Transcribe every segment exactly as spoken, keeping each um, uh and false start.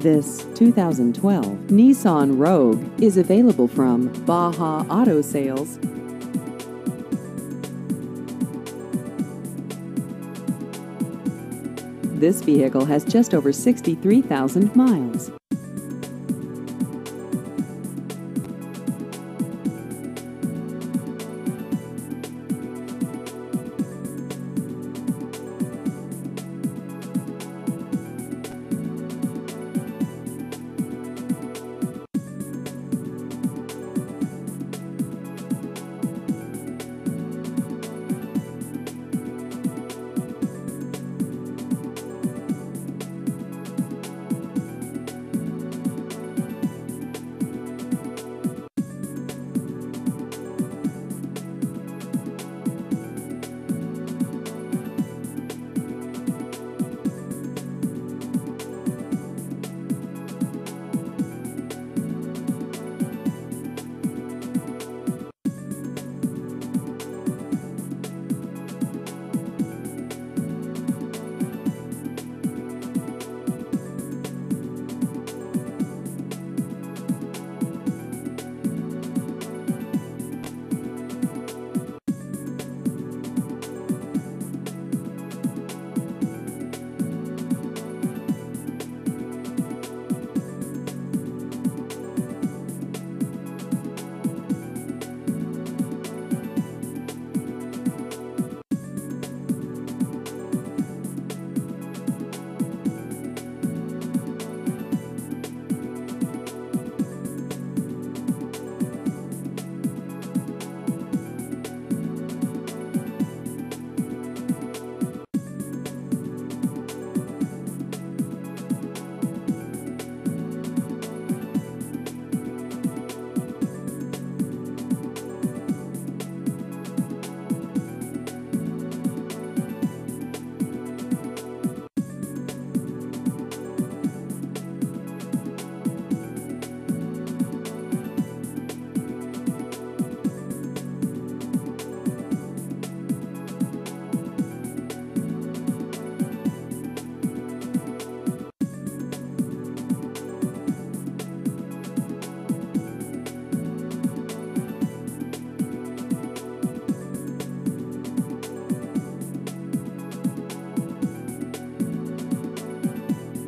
This two thousand twelve Nissan Rogue is available from Baha Auto Sales. This vehicle has just over sixty-three thousand miles.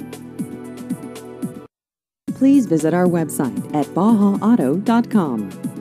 Please visit our website at baha auto dot com.